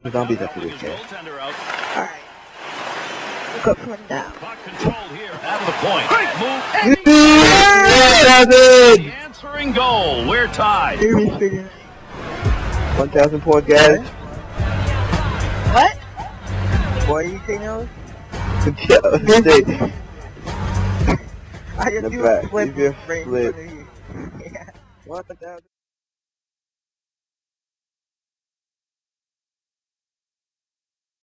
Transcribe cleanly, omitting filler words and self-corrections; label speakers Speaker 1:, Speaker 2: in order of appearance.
Speaker 1: Zombies after this game.
Speaker 2: Alright. Look up one down.
Speaker 3: Out of the point. The answering goal. We're tied.
Speaker 1: 1,000 points, guys.
Speaker 2: What? What do you say now? I just do a flip.
Speaker 1: Flip.
Speaker 2: Yeah.
Speaker 1: 1,000.